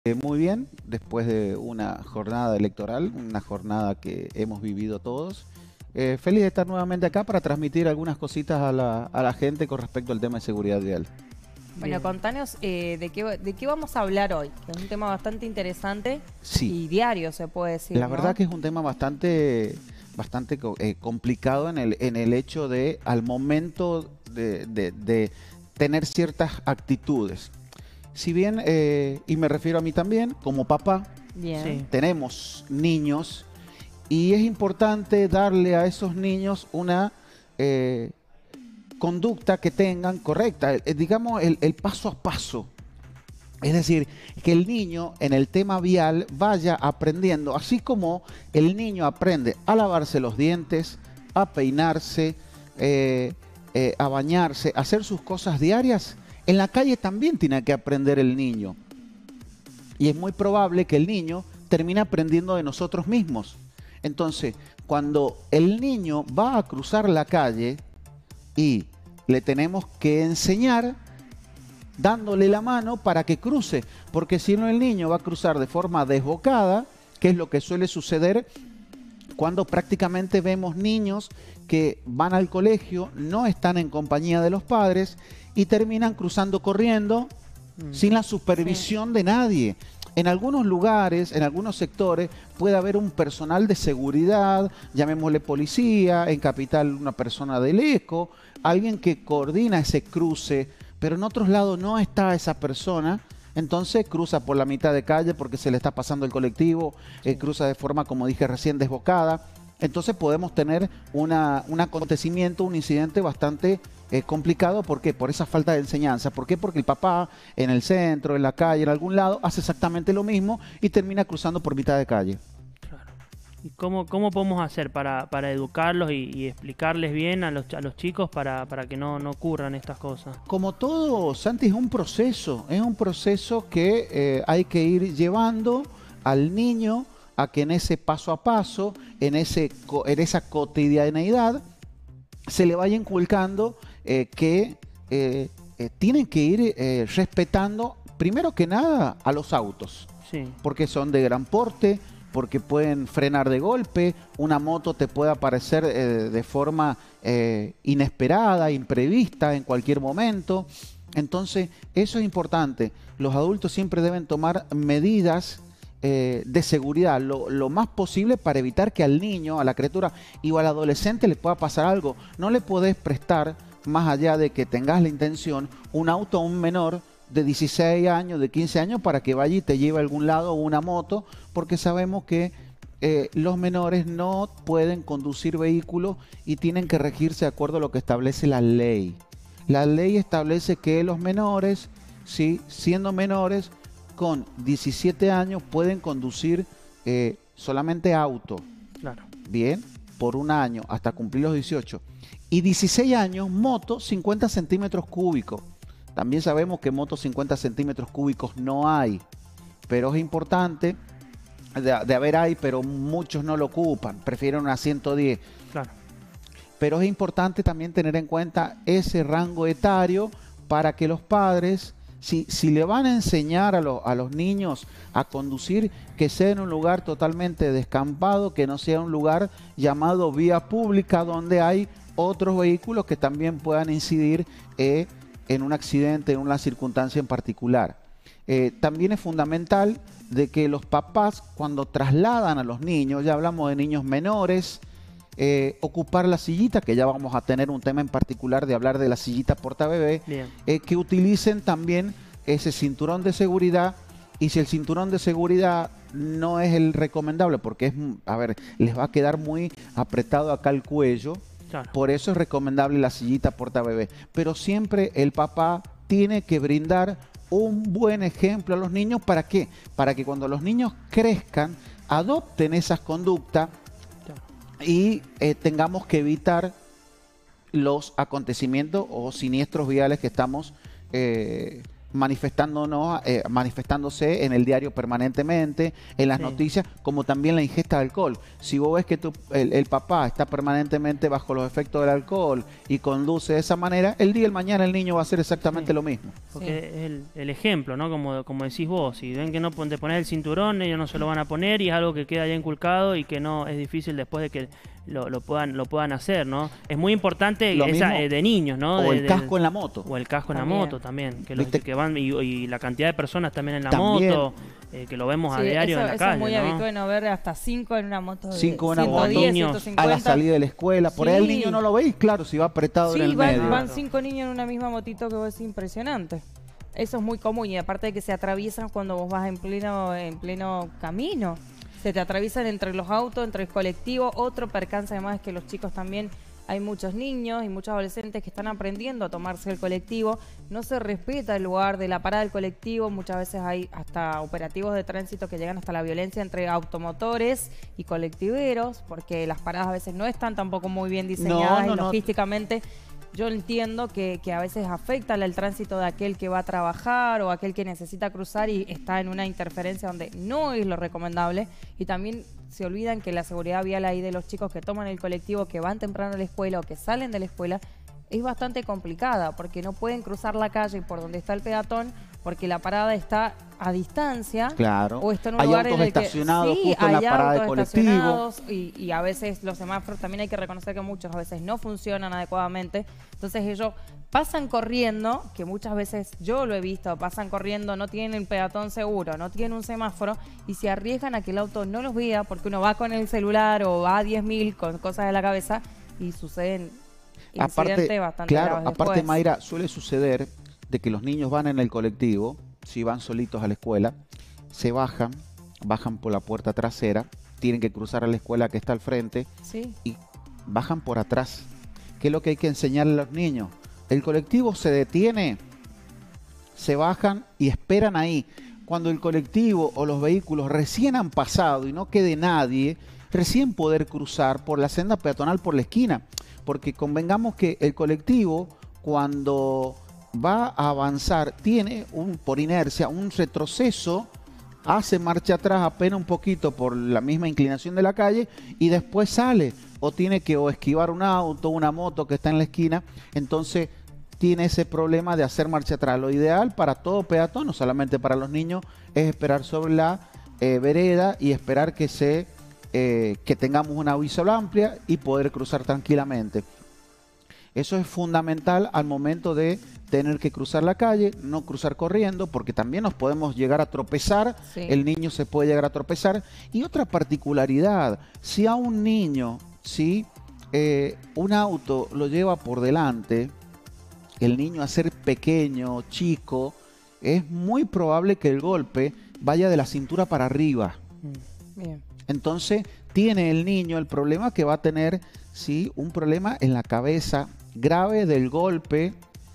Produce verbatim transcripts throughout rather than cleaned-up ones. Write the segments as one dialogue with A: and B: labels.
A: Eh, Muy bien, después de una jornada electoral, una jornada que hemos vivido todos. Eh, feliz de estar nuevamente acá para transmitir algunas cositas a la, a la gente con respecto al tema de seguridad vial.
B: Bueno,
C: Bien.
B: contanos eh, de, qué, de qué vamos a hablar hoy, que es un tema bastante interesante
A: Sí,
B: y diario, se puede decir,
A: la
B: ¿no?
A: verdad que es un tema bastante, bastante co- eh, complicado en el, en el hecho de, al momento de, de- de tener ciertas actitudes. Si bien, eh, y me refiero a mí también, como papá,
B: Bien.
C: Sí.
A: tenemos niños y es importante darle a esos niños una eh, conducta que tengan correcta, eh, digamos el, el paso a paso. Es decir, que el niño en el tema vial vaya aprendiendo, así como el niño aprende a lavarse los dientes, a peinarse, eh, eh, a bañarse, a hacer sus cosas diarias, en la calle también tiene que aprender el niño. Y es muy probable que el niño termine aprendiendo de nosotros mismos. Entonces, cuando el niño va a cruzar la calle y le tenemos que enseñar dándole la mano para que cruce, porque si no el niño va a cruzar de forma desbocada, que es lo que suele suceder cuando prácticamente vemos niños que van al colegio, no están en compañía de los padres y terminan cruzando corriendo
C: Mm.
A: sin la supervisión de nadie. En algunos lugares, en algunos sectores, puede haber un personal de seguridad, llamémosle policía, en Capital una persona del ECO, alguien que coordina ese cruce, pero en otros lados no está esa persona, entonces cruza por la mitad de calle porque se le está pasando el colectivo, eh, cruza de forma, como dije recién, desbocada. Entonces podemos tener una, un acontecimiento, un incidente bastante eh, complicado. ¿Por qué? Por esa falta de enseñanza. ¿Por qué? Porque el papá en el centro, en la calle, en algún lado, hace exactamente lo mismo y termina cruzando por mitad de calle.
C: Claro. ¿Y cómo, cómo podemos hacer para, para educarlos y, y explicarles bien a los, a los chicos para, para que no, no ocurran estas cosas?
A: Como todo, Santi, es un proceso. Es un proceso que eh, hay que ir llevando al niño a que en ese paso a paso, en, ese, co- en esa cotidianeidad, se le vaya inculcando eh, que eh, eh, tienen que ir eh, respetando, primero que nada, a los autos,
C: Sí.
A: porque son de gran porte, porque pueden frenar de golpe, una moto te puede aparecer eh, de forma eh, inesperada, imprevista en cualquier momento. Entonces, eso es importante. Los adultos siempre deben tomar medidas eh, de seguridad lo, lo más posible para evitar que al niño, a la criatura y o al adolescente le pueda pasar algo. No le podés prestar, más allá de que tengas la intención, un auto a un menor de dieciséis años, de quince años, para que vaya y te lleve a algún lado, o una moto, porque sabemos que eh, los menores no pueden conducir vehículos y tienen que regirse de acuerdo a lo que establece la ley. La ley establece que los menores, ¿sí?, siendo menores, con diecisiete años pueden conducir eh, solamente auto,
C: Claro.
A: bien, por un año hasta cumplir los dieciocho. Y dieciséis años, moto cincuenta centímetros cúbicos. También sabemos que motos cincuenta centímetros cúbicos no hay, pero es importante, de, de haber hay, pero muchos no lo ocupan, prefieren una ciento diez.
C: Claro.
A: Pero es importante también tener en cuenta ese rango etario para que los padres, si, si le van a enseñar a, lo- a los niños a conducir, que sea en un lugar totalmente descampado, que no sea un lugar llamado vía pública donde hay otros vehículos que también puedan incidir eh, en un accidente, en una circunstancia en particular. Eh, también es fundamental de que los papás, cuando trasladan a los niños, ya hablamos de niños menores, eh, ocupar la sillita, que ya vamos a tener un tema en particular de hablar de la sillita portabebé,
C: Bien.
A: eh, que utilicen también ese cinturón de seguridad. Y si el cinturón de seguridad no es el recomendable, porque es, mm, a ver, les va a quedar muy apretado acá el cuello,
C: Claro.
A: por eso es recomendable la sillita portabebé. Pero siempre el papá tiene que brindar un buen ejemplo a los niños. ¿Para qué? Para que cuando los niños crezcan, adopten esas conductas
C: Claro.
A: y eh, tengamos que evitar los acontecimientos o siniestros viales que estamos eh, manifestándonos, eh, manifestándose en el diario permanentemente, en las
C: Sí.
A: noticias, como también la ingesta de alcohol. Si vos ves que tu, el, el papá está permanentemente bajo los efectos del alcohol y conduce de esa manera, el día y el mañana el niño va a hacer exactamente
C: Sí.
A: lo mismo.
C: Porque
B: Sí.
C: es el, el ejemplo, ¿no? Como, como decís vos, si ven que no pon- te pones el cinturón, ellos no se lo van a poner y es algo que queda ya inculcado y que no es difícil después de que lo, lo puedan lo puedan hacer, ¿no? Es muy importante
A: Lo
C: esa,
A: mismo-
C: eh, de niños, ¿no?
A: O
C: De-
A: el
C: del-
A: casco en la moto.
C: O el casco en la
B: También.
C: moto también, que, los,
A: ¿Viste?
C: que van y, y la cantidad de personas también en la
A: También.
C: moto, eh, que lo vemos a
B: Sí,
C: diario
B: eso,
C: en la
B: eso
C: calle,
B: es muy
C: ¿no?
B: habitual, ¿no? Ver hasta cinco en una moto de
A: Cinco en una
C: moto.
B: ciento diez,
C: Niños
B: ciento cincuenta.
A: A la salida de la escuela, por ahí el
B: Sí.
A: niño no lo veis, claro, si va apretado en
B: Sí,
A: el
B: van,
A: medio.
B: van
C: Claro.
B: cinco niños en una misma motito que vos, es impresionante. Eso es muy común y aparte de que se atraviesan cuando vos vas en pleno, en pleno camino. Se te atraviesan entre los autos, entre el colectivo. Otro percance además es que los chicos también, hay muchos niños y muchos adolescentes que están aprendiendo a tomarse el colectivo. No se respeta el lugar de la parada del colectivo. Muchas veces hay hasta operativos de tránsito que llegan hasta la violencia entre automotores y colectiveros, porque las paradas a veces no están tampoco muy bien diseñadas
A: no,
B: y
A: no.
B: logísticamente. Yo entiendo que, que a veces afecta el tránsito de aquel que va a trabajar o aquel que necesita cruzar y está en una interferencia donde no es lo recomendable. Y también se olvidan que la seguridad vial ahí de los chicos que toman el colectivo, que van temprano a la escuela o que salen de la escuela, es bastante complicada porque no pueden cruzar la calle por donde está el peatón porque la parada está a distancia.
A: Claro.
B: O está en un
A: Hay
B: lugar
A: autos
B: en el que
A: estacionados
B: sí,
A: justo en la
B: hay
A: parada de
B: autos
A: colectivo.
B: estacionados y, y a veces los semáforos también hay que reconocer que muchos a veces no funcionan adecuadamente. Entonces ellos pasan corriendo, que muchas veces yo lo he visto, pasan corriendo, no tienen el peatón seguro, no tienen un semáforo y se arriesgan a que el auto no los vea porque uno va con el celular o va a diez mil con cosas en la cabeza y suceden incidentes
A: Aparte,
B: bastante
A: claro,
B: graves
A: aparte
B: después.
A: Mayra, suele suceder de que los niños van en el colectivo, si van solitos a la escuela, se bajan, bajan por la puerta trasera, tienen que cruzar a la escuela que está al frente
B: Sí.
A: y bajan por atrás. ¿Qué es lo que hay que enseñarle a los niños? El colectivo se detiene, se bajan y esperan ahí. Cuando el colectivo o los vehículos recién han pasado y no quede nadie, recién poder cruzar por la senda peatonal por la esquina. Porque convengamos que el colectivo, cuando va a avanzar, tiene un, por inercia un retroceso, hace marcha atrás apenas un poquito por la misma inclinación de la calle y después sale. O tiene que o esquivar un auto, una moto que está en la esquina. Entonces tiene ese problema de hacer marcha atrás. Lo ideal para todo peatón, no solamente para los niños, es esperar sobre la eh, vereda y esperar que se eh, que tengamos una visual amplia y poder cruzar tranquilamente. Eso es fundamental al momento de tener que cruzar la calle, no cruzar corriendo, porque también nos podemos llegar a tropezar,
B: Sí.
A: el niño se puede llegar a tropezar. Y otra particularidad, si a un niño, si eh, un auto lo lleva por delante, el niño a ser pequeño, chico, es muy probable que el golpe vaya de la cintura para arriba.
B: Bien.
A: Entonces tiene el niño el problema que va a tener, sí, un problema en la cabeza grave del golpe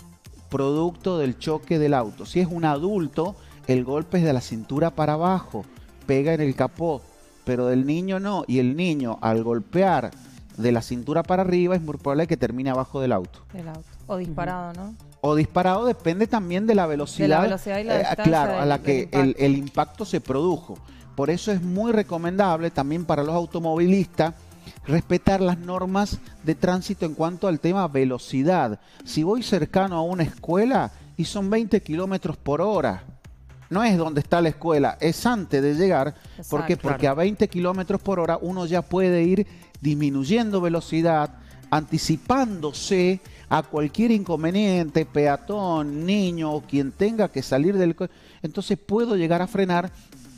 A: producto del choque del auto. Si es un adulto, el golpe es de la cintura para abajo, pega en el capó, pero del niño no. Y el niño al golpear de la cintura para arriba es muy probable que termine abajo del auto.
B: Del auto. O disparado, ¿no?
A: O disparado, depende también de la velocidad,
B: De la velocidad y la
A: eh,
B: distancia
A: claro, a
B: del-
A: la
B: del
A: que el,
B: impacto.
A: el impacto se produjo. Por eso es muy recomendable también para los automovilistas respetar las normas de tránsito en cuanto al tema velocidad. Si voy cercano a una escuela y son veinte kilómetros por hora, no es donde está la escuela, es antes de llegar. ¿Por qué?
B: Exacto.
A: Porque
C: Claro.
A: a veinte kilómetros por hora uno ya puede ir disminuyendo velocidad, anticipándose a cualquier inconveniente, peatón, niño o quien tenga que salir del co- entonces puedo llegar a frenar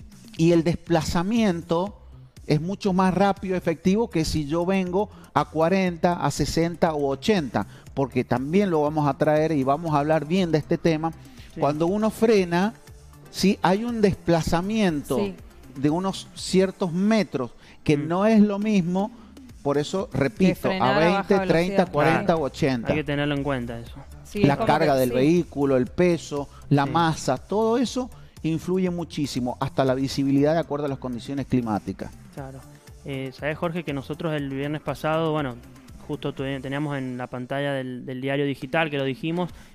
A: y el desplazamiento es mucho más rápido, efectivo que si yo vengo a cuarenta, a sesenta o ochenta, porque también lo vamos a traer y vamos a hablar bien de este tema.
C: Sí.
A: Cuando uno frena, sí hay un desplazamiento
B: Sí.
A: de unos ciertos metros que
C: Mm.
A: no es lo mismo. Por eso, repito,
B: frenar
A: a
B: a
A: veinte,
B: baja
A: treinta,
B: velocidad.
A: cuarenta
C: Claro.
A: o ochenta.
C: Hay que tenerlo en cuenta eso.
B: Sí,
A: La
B: es como
A: carga
B: que-
A: del
B: sí.
A: vehículo, el peso, la
C: Sí.
A: masa, todo eso influye muchísimo, hasta la visibilidad de acuerdo a las condiciones climáticas.
C: Claro. Eh, ¿Sabés, Jorge, que nosotros el viernes pasado, bueno, justo tu- teníamos en la pantalla del, del diario digital, que lo dijimos,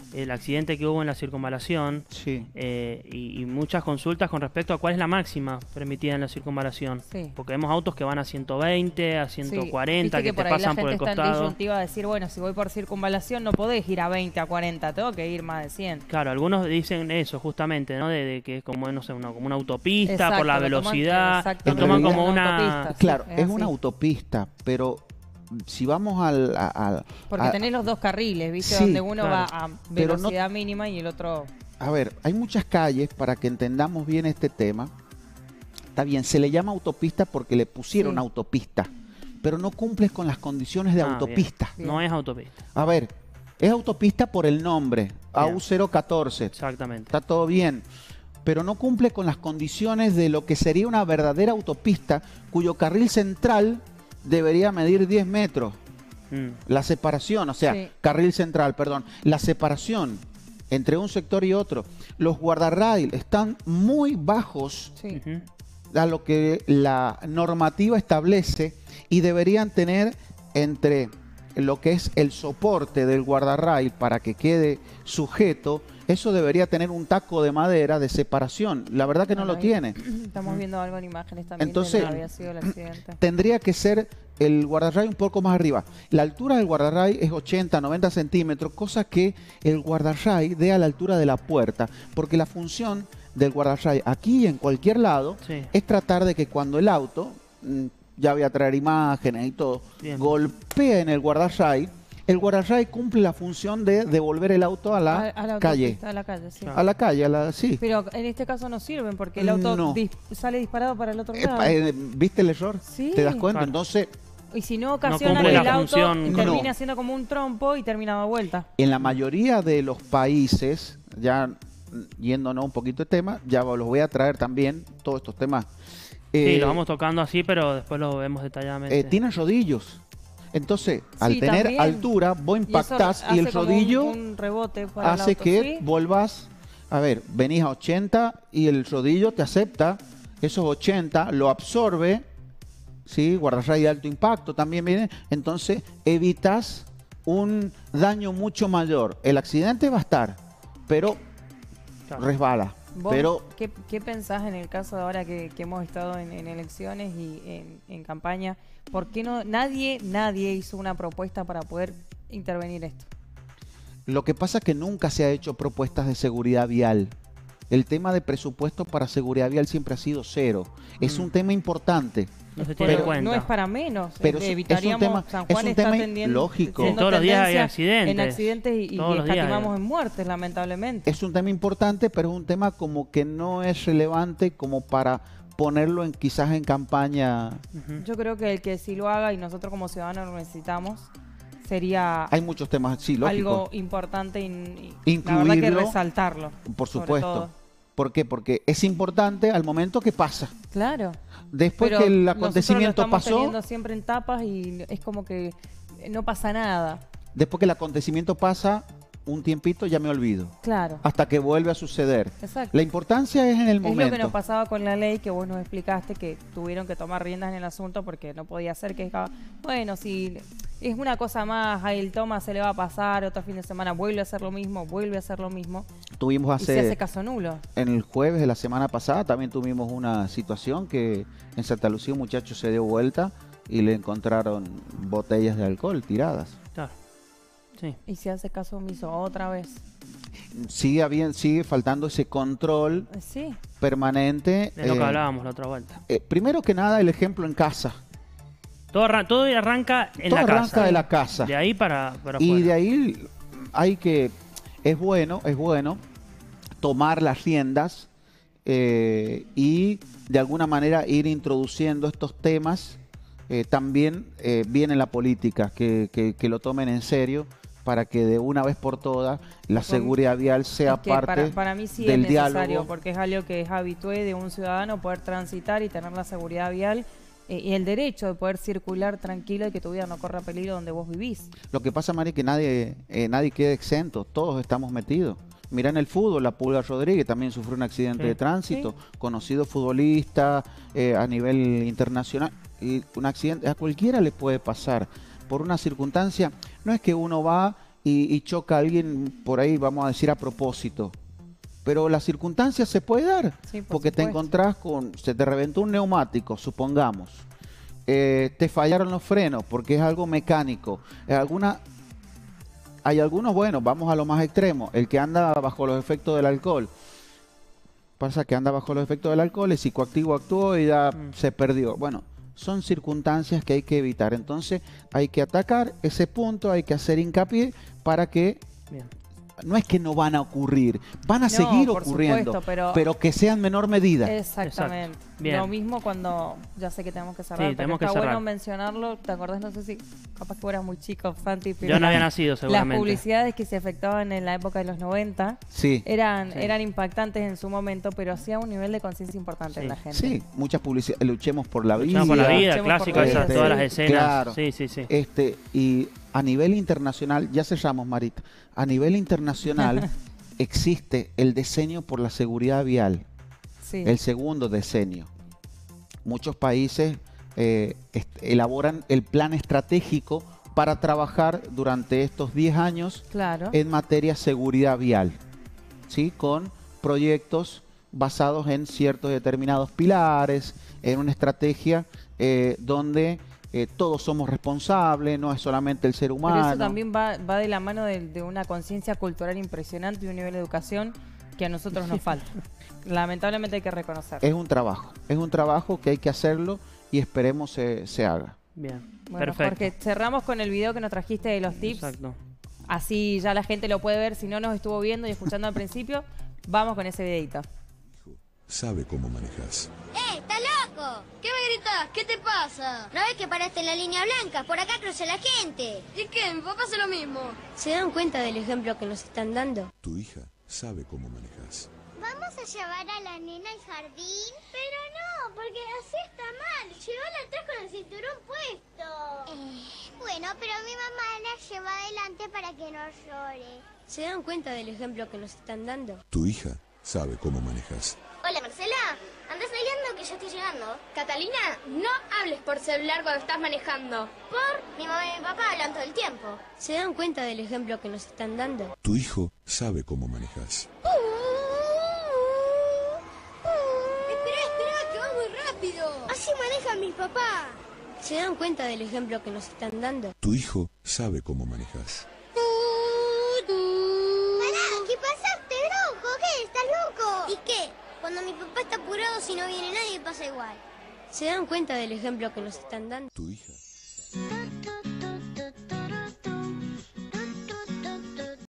C: el accidente que hubo en la circunvalación
A: Sí.
C: eh, y, y muchas consultas con respecto a cuál es la máxima permitida en la circunvalación.
B: Sí.
C: Porque vemos autos que van a ciento veinte, a ciento cuarenta,
B: Sí,
C: que,
B: viste
C: te
B: por ahí
C: pasan
B: la
C: por el
B: gente está en
C: costado.
B: disyuntiva a decir, bueno, si voy por circunvalación no podés ir a veinte, a cuarenta, tengo que ir más de cien.
C: Claro, algunos dicen eso justamente, ¿no? De, de que es como, no sé, una, como una autopista
B: Exacto,
C: por la
B: lo toman-
C: velocidad.
B: exactamente,
C: Lo toman
A: En
C: como
B: una
C: una...
B: autopista. Sí,
A: Claro,
B: es
A: es
B: así.
A: una autopista, pero si vamos al... a- a-
B: Porque
A: a-
B: tenés los dos carriles, ¿viste?
A: Sí,
B: Donde uno
C: claro.
B: va a
A: Pero no-
B: velocidad mínima y el otro...
A: A ver, hay muchas calles, para que entendamos bien este tema. Está bien, se le llama autopista porque le pusieron
B: Sí.
A: autopista, pero no cumples con las condiciones de
C: Ah,
A: autopista.
B: bien.
C: No es autopista,
A: A ver, es autopista por el nombre, A U cero catorce.
C: exactamente.
A: Está todo bien, pero no cumple con las condiciones de lo que sería una verdadera autopista, cuyo carril central debería medir diez metros.
C: Mm.
A: La separación, o sea,
B: Sí.
A: carril central, perdón, la separación entre un sector y otro. Los guardarrail están muy bajos
B: Sí.
C: Ujú.
A: a lo que la normativa establece y deberían tener entre lo que es el soporte del guardarrail para que quede sujeto, eso debería tener un taco de madera de separación. La verdad que no
B: Bueno,
A: lo
B: ahí
A: tiene.
B: Estamos viendo algo en imágenes también
A: Entonces,
B: de lo que había sido el accidente.
A: Tendría que ser el guardarrail un poco más arriba. La altura del guardarrail es ochenta, noventa centímetros, cosa que el guardarrail dé a la altura de la puerta, porque la función del guardarrail aquí y en cualquier lado
C: Sí.
A: es tratar de que cuando el auto, mm, ya voy a traer imágenes y todo,
C: Bien.
A: golpea en el guardarrail, el guardarrail cumple la función de devolver el auto a la,
B: A- a la
A: calle.
B: autopista, A la calle, sí.
A: A la calle, a la, sí.
B: Pero en este caso no sirven porque el auto
A: No.
B: dis- sale disparado para el otro lado.
A: Epa, eh, ¿Viste el error?
B: Sí.
A: ¿Te das cuenta?
C: Claro.
A: Entonces,
B: Y si no ocasiona
C: cumple
B: que
C: la
B: el auto
C: función.
B: termine
A: No.
B: haciendo como un trompo y termina dando vuelta.
A: en la mayoría de los países, ya mm, yéndonos un poquito de tema, ya los voy a traer también, todos estos temas.
C: Sí,
A: eh,
C: lo vamos tocando así, pero después lo vemos detalladamente.
A: eh, tienen rodillos. Entonces, al
B: Sí,
A: tener
B: también.
A: altura, vos
B: Y eso
A: impactás y,
B: hace
A: el
B: como un-
A: rodillo
B: un, rebote para el
A: hace
B: auto,
A: que
B: ¿sí?
A: vuelvas, a ver, venís a ochenta y el rodillo te acepta esos ochenta, lo absorbe, ¿sí? Guardarrail de alto impacto también viene, entonces evitas un daño mucho mayor. El accidente va a estar, pero
C: Claro.
A: resbala.
B: ¿Vos
A: Pero
B: ¿qué, qué pensás en el caso de ahora que, que hemos estado en, en elecciones y en, en campaña? ¿Por qué no nadie, nadie hizo una propuesta para poder intervenir esto?
A: lo que pasa es que nunca se ha hecho propuestas de seguridad vial. El tema de presupuesto para seguridad vial siempre ha sido cero. Es
C: Mm.
A: un tema importante.
C: No se tiene en
A: pero-
C: cuenta.
B: No es para menos.
A: Pero
B: eh,
A: es- es un
B: evitaríamos,
A: tema-
B: San
A: es
B: Juan
A: un
B: está
A: tema
B: tendiendo-
A: lógico.
B: siendo
C: Todos los días hay
B: tendencia
C: accidentes.
B: En accidentes y, y
C: Todos los días hay.
B: escatimamos en muertes, lamentablemente.
A: Es un tema importante, pero es un tema como que no es relevante como para ponerlo en quizás en campaña.
C: Ujú.
B: Yo creo que el que sí lo haga y nosotros como ciudadanos lo necesitamos sería
A: Hay muchos temas, sí, lógico.
B: algo importante y, y la verdad que
A: Incluirlo,
B: resaltarlo.
A: Por
B: sobre
A: supuesto.
B: todo.
A: ¿Por qué? Porque es importante al momento que pasa.
B: Claro.
A: Después
B: Pero
A: que el
B: nosotros
A: acontecimiento
B: lo estamos
A: pasó,
B: teniendo siempre en tapas y es como que no pasa nada.
A: después que el acontecimiento pasa, un tiempito ya me olvido.
B: Claro.
A: Hasta que vuelve a suceder.
B: Exacto.
A: La importancia es en el
B: Es lo que
A: momento.
B: nos pasaba con la ley que vos nos explicaste que tuvieron que tomar riendas en el asunto porque no podía ser que bueno, si es una cosa más, a el toma se le va a pasar, otro fin de semana vuelve a hacer lo mismo, vuelve a hacer lo mismo
A: Tuvimos
B: y se
A: hace,
B: hace caso nulo.
A: en el jueves de la semana pasada, también tuvimos una situación que en Santa Lucía un muchacho se dio vuelta y le encontraron botellas de alcohol tiradas.
C: Claro. Sí.
B: Y se hace caso omiso otra vez.
A: Sigue, habien- sigue faltando ese control
B: Eh, Sí,
A: permanente.
C: De lo que
A: eh,
C: hablábamos la otra vuelta.
A: eh, primero que nada, el ejemplo en casa.
C: Todo, arran- todo arranca en
A: Todo
C: la
A: arranca
C: casa.
A: de la casa.
C: De ahí para, para
A: Y
C: afuera.
A: de ahí hay que, es bueno, es bueno tomar las riendas eh, y de alguna manera ir introduciendo estos temas. Eh, también eh, viene la política, que, que- que lo tomen en serio para que de una vez por todas la
B: Con-
A: seguridad vial sea
B: es que
A: parte
B: para, para mí sí
A: del
B: es necesario
A: diálogo.
B: porque es algo que es habitué de un ciudadano poder transitar y tener la seguridad vial eh, y el derecho de poder circular tranquilo y que tu vida no corra peligro donde vos vivís.
A: Lo que pasa, Mari, que nadie, eh, nadie queda exento, todos estamos metidos. Mira en el fútbol, la Pulga Rodríguez también sufrió un accidente
C: Sí.
A: de tránsito, conocido futbolista eh, a nivel internacional. Y un accidente a cualquiera le puede pasar por una circunstancia. No es que uno va y, y choca a alguien por ahí, vamos a decir a propósito. Pero las circunstancias se puede dar,
B: Sí, por
A: porque te
B: supuesto.
A: encontrás con, se te reventó un neumático, supongamos. Eh, te fallaron los frenos porque es algo mecánico. Eh, alguna, hay algunos, bueno, vamos a lo más extremo, el que anda bajo los efectos del alcohol. Pasa que anda bajo los efectos del alcohol, el psicoactivo actuó y ya
C: Mm.
A: se perdió. Bueno, son circunstancias que hay que evitar. Entonces hay que atacar ese punto, hay que hacer hincapié para que,
C: Bien.
A: no es que no van a ocurrir, van a
B: No,
A: seguir
B: por
A: ocurriendo,
B: supuesto, pero-
A: que sea en menor medida.
B: Exactamente.
C: Exacto. Bien.
B: Lo mismo cuando, ya sé que tenemos que cerrar,
C: Sí,
B: pero
C: tenemos que
B: está
C: cerrar.
B: bueno mencionarlo. ¿Te acordás? No sé si capaz que vos eras muy chico, Santi, pero
C: Yo no había
B: las-
C: nacido
B: las
C: seguramente.
B: publicidades que se efectuaban en la época de los noventa
A: Sí,
B: eran,
C: Sí.
B: eran impactantes en su momento, pero hacía un nivel de conciencia importante
C: Sí.
B: en la gente.
A: sí, muchas publicidades, luchemos por la vida.
C: Luchamos por la vida,
B: Luchemos por
C: clásico,
B: la
C: esas,
A: vida,
C: todas
A: sí.
C: las escenas.
A: Claro.
C: Sí, sí, sí.
A: Este, y a nivel internacional, ya cerramos, Marita, a nivel internacional existe el diseño por la seguridad vial,
B: Sí.
A: el segundo decenio. Muchos países eh, est- elaboran el plan estratégico para trabajar durante estos diez años
B: Claro.
A: en materia de seguridad vial, ¿sí? Con proyectos basados en ciertos determinados pilares, en una estrategia eh, donde eh, todos somos responsables, no es solamente el ser
B: Pero
A: humano.
B: eso también va, va de la mano de, de una conciencia cultural impresionante y un nivel de educación que a nosotros nos falta. Lamentablemente hay que reconocer.
A: Es un trabajo, es un trabajo que hay que hacerlo y esperemos se, se haga.
C: Bien.
B: Bueno,
C: Perfecto.
B: Jorge, cerramos con el video que nos trajiste de los tips.
C: Exacto.
B: Así ya la gente lo puede ver. Si no nos estuvo viendo y escuchando al principio, vamos con ese videito.
D: Sabe cómo manejas.
E: ¡Eh, estás loco! ¿Qué me gritas? ¿Qué te pasa? ¿No ves que paraste en la línea blanca? Por acá cruza la gente. ¿Y qué? Mi papá hace lo mismo. ¿Se dan cuenta del ejemplo que nos están dando?
D: Tu hija sabe cómo manejas.
E: ¿Vamos a llevar a la nena al jardín? Pero no, porque así está mal. Llévala atrás con el cinturón puesto. Eh, bueno, pero mi mamá la lleva adelante para que no llore. ¿Se dan cuenta del ejemplo que nos están dando?
D: Tu hija sabe cómo manejas.
E: Hola, Marcela. ¿Andás saliendo que ya estoy llegando?
F: Catalina, no hables por celular cuando estás manejando.
E: ¿Por? Mi mamá y mi papá hablan todo el tiempo. ¿Se dan cuenta del ejemplo que nos están dando?
D: Tu hijo sabe cómo manejas.
E: Espera, espera, que va muy rápido. Así maneja mi papá. ¿Se dan cuenta del ejemplo que nos están dando?
D: Tu hijo sabe cómo manejas.
E: Pará, ¿qué pasaste, loco? ¿Qué? ¿Estás loco? ¿Y qué? Cuando mi papá está apurado, si no viene nadie, pasa igual. ¿Se dan cuenta del ejemplo que nos están dando?
D: Tu hija.